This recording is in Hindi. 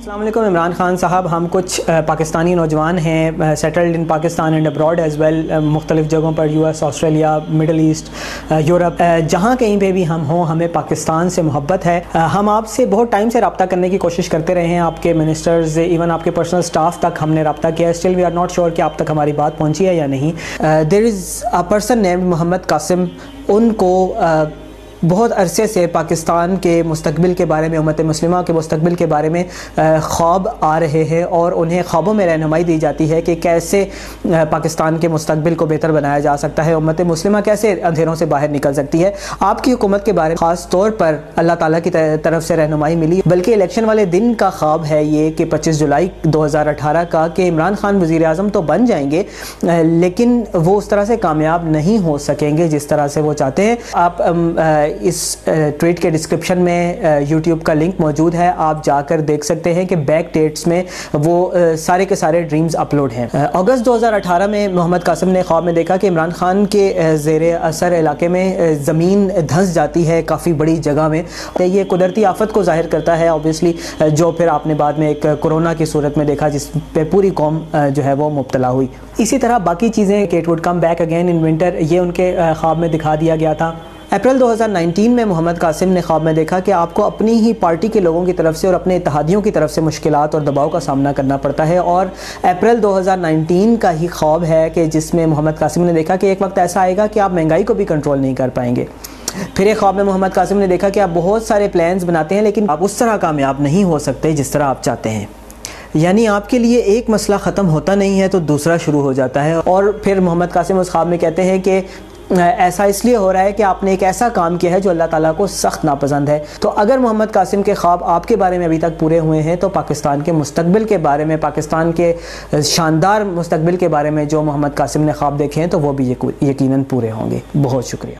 अस्सलाम वालेकुम इमरान खान साहब, हम कुछ पाकिस्तानी नौजवान हैं settled in Pakistan and abroad as well, मुख्तलिफ़ जगहों पर US, Australia, Middle East, Europe, जहाँ कहीं पे भी हम हों, हमें पाकिस्तान से मोहब्बत है। हम आपसे बहुत टाइम से रब्ता करने की कोशिश करते रहे हैं, आपके मिनिस्टर्स, इवन आपके पर्सनल स्टाफ तक हमने रब्ता किया है। Still we are not sure कि आप तक हमारी बात पहुँची है या नहीं। There is a person named Mohammad Qasim, उनको बहुत अरसे से पाकिस्तान के मुस्तकबिल के बारे में, उम्मत मुस्लिमा के मुस्तकबिल के बारे में ख्वाब आ रहे हैं और उन्हें ख्वाबों में रहनुमाई दी जाती है कि कैसे पाकिस्तान के मुस्तकबिल को बेहतर बनाया जा सकता है, उम्मत मुस्लिमा कैसे अंधेरों से बाहर निकल सकती है। आपकी हुकूमत के बारे में ख़ास तौर पर अल्लाह ताला की तरफ से रहनुमाई मिली, बल्कि इलेक्शन वाले दिन का ख्वाब है ये कि 25 जुलाई 2018 का कि इमरान खान वज़ीर आज़म तो बन जाएंगे, लेकिन वो उस तरह से कामयाब नहीं हो सकेंगे जिस तरह से वो चाहते हैं। आप इस ट्वीट के डिस्क्रिप्शन में YouTube का लिंक मौजूद है, आप जाकर देख सकते हैं कि बैक डेट्स में वो सारे के सारे ड्रीम्स अपलोड हैं। अगस्त 2018 में मोहम्मद कासिम ने ख्वाब में देखा कि इमरान खान के ज़ेरे असर इलाके में ज़मीन धंस जाती है काफ़ी बड़ी जगह में। तो ये कुदरती आफत को ज़ाहिर करता है ऑब्वियसली, जो फिर आपने बाद में एक कोरोना की सूरत में देखा जिस पे पूरी कौम जो है वो मुब्तला हुई। इसी तरह बाकी चीज़ें कि it would come back again in winter, ये उनके ख्वाब में दिखा दिया गया था। अप्रैल 2019 में मोहम्मद कासिम ने ख्वाब में देखा कि आपको अपनी ही पार्टी के लोगों की तरफ से और अपने इत्तेहादियों की तरफ से मुश्किलात और दबाव का सामना करना पड़ता है। और अप्रैल 2019 का ही ख्वाब है कि जिसमें मोहम्मद कासिम ने देखा कि एक वक्त ऐसा आएगा कि आप महंगाई को भी कंट्रोल नहीं कर पाएंगे। फिर एक ख्वाब में मोहम्मद कासिम ने देखा कि आप बहुत सारे प्लान्स बनाते हैं लेकिन आप उस तरह कामयाब नहीं हो सकते जिस तरह आप चाहते हैं, यानी आपके लिए एक मसला ख़त्म होता नहीं है तो दूसरा शुरू हो जाता है। और फिर मोहम्मद कासिम उस ख्वाब में कहते हैं कि ऐसा इसलिए हो रहा है कि आपने एक ऐसा काम किया है जो अल्लाह ताला को सख्त नापसंद है। तो अगर मोहम्मद कासिम के ख्वाब आपके बारे में अभी तक पूरे हुए हैं तो पाकिस्तान के मुस्तकबिल के बारे में, पाकिस्तान के शानदार मुस्तकबिल के बारे में जो मोहम्मद कासिम ने ख्वाब देखे हैं तो वो भी यकीनन पूरे होंगे। बहुत शुक्रिया।